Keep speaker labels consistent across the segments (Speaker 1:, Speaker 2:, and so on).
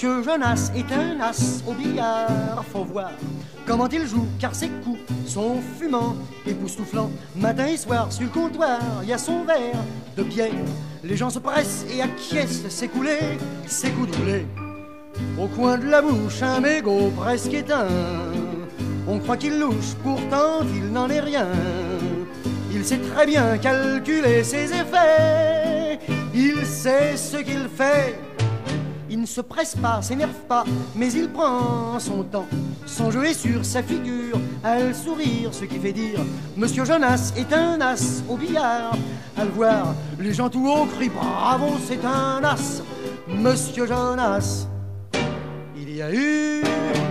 Speaker 1: Monsieur Jonas est un as au billard. Faut voir comment il joue, car ses coups sont fumants, époustouflants. Matin et soir, sur le comptoir, il y a son verre de bière. Les gens se pressent et acquiescent, s'écouler, ses coups doublés. Au coin de la bouche, un mégot presque éteint. On croit qu'il louche, pourtant il n'en est rien. Il sait très bien calculer ses effets. Il sait ce qu'il fait. Il ne se presse pas, s'énerve pas, mais il prend son temps. Son jeu est sur sa figure, à le sourire, ce qui fait dire Monsieur Jonas est un as au billard. À le voir, les gens tout haut crient bravo, c'est un as, Monsieur Jonas. Il y a eu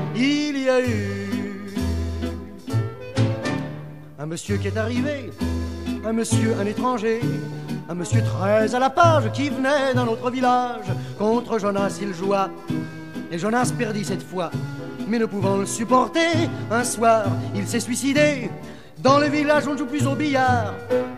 Speaker 1: un monsieur qui est arrivé, un monsieur, un étranger, un monsieur très à la page qui venait d'un autre village. Contre Jonas il joua, et Jonas perdit cette fois. Mais ne pouvant le supporter, un soir il s'est suicidé. Dans le village on ne joue plus au billard,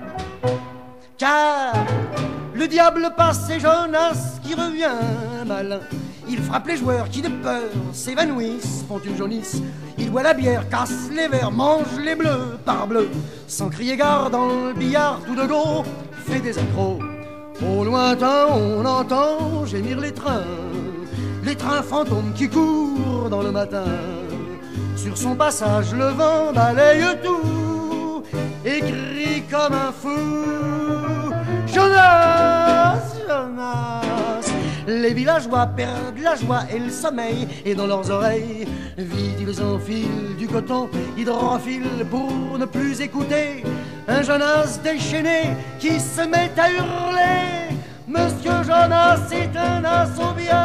Speaker 1: car le diable passe et Jonas qui revient malin. Il frappe les joueurs qui de peur s'évanouissent, font une jaunisse. Il boit la bière, casse les verres, mange les bleus, parbleu. Sans crier gare dans le billard, tout de go fait des accros. Au lointain on entend gémir les trains fantômes qui courent dans le matin. Sur son passage le vent balaye tout et crie comme un fou Jonas, Jonas. Les villageois perdent la joie et le sommeil, et dans leurs oreilles vides ils enfilent du coton hydrophile pour ne plus écouter un Jonas déchaîné qui se met à hurler Monsieur Jonas est un as au billard.